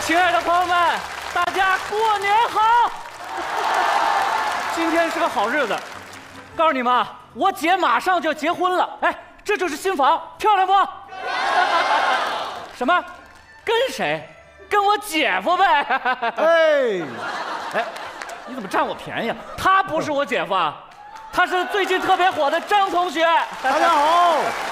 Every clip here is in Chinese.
亲爱的朋友们，大家过年好！今天是个好日子，告诉你们啊，我姐马上就结婚了。哎，这就是新房，漂亮不？什么？跟谁？跟我姐夫呗。哎，你怎么占我便宜啊？他不是我姐夫啊，他是最近特别火的张同学。 大家好。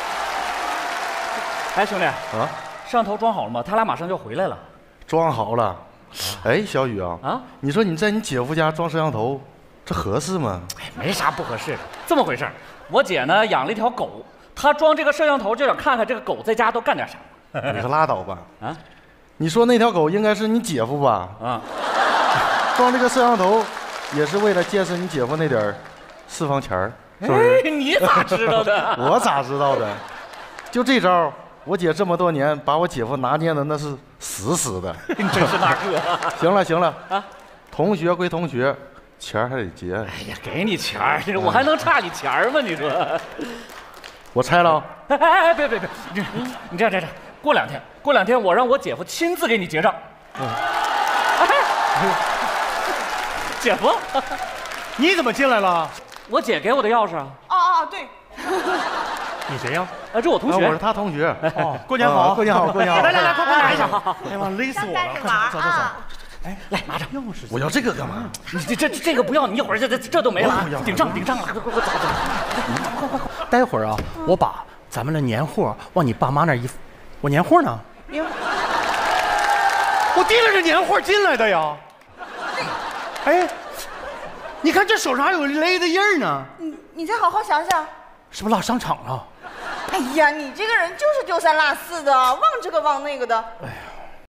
哎，兄弟啊，摄像头装好了吗？他俩马上就回来了。 装好了。哎，小雨啊，你说你在你姐夫家装摄像头，这合适吗？ 哎，没啥不合适的。这么回事，我姐呢养了一条狗，她装这个摄像头就想看看这个狗在家都干点啥。 你可拉倒吧！啊，你说那条狗应该是你姐夫吧？啊，装这个摄像头也是为了见识你姐夫那点私房钱儿，是不是？ 你咋知道的？ 我咋知道的？就这招，我姐这么多年把我姐夫拿捏的那是死死的。 你真是大哥！ 行了啊，同学归同学，钱儿还得结。 哎呀，给你钱儿，我还能差你钱儿吗？你说？ 我拆了。 哎，别，你这样。过两天我让我姐夫亲自给你结账。姐夫， 你怎么进来了？ 我姐给我的钥匙啊。 哦，对。 你谁呀？ 这我同学。 我是他同学。 哦，过年好， 过年好。 来，快拿一下。哎呀妈，勒死我了！走。 哎，来拿着。 钥匙。我要这个干嘛？ 你这个不要，你一会儿这都没了。顶账了，快走。 待会儿啊，我把咱们的年货往你爸妈那儿一。我年货呢？我提着这年货进来的呀。哎，你看这手上还有勒的印儿呢。 你再好好想想， 是不是落商场了？ 哎呀，你这个人就是丢三落四的，忘这个忘那个的。 哎呀。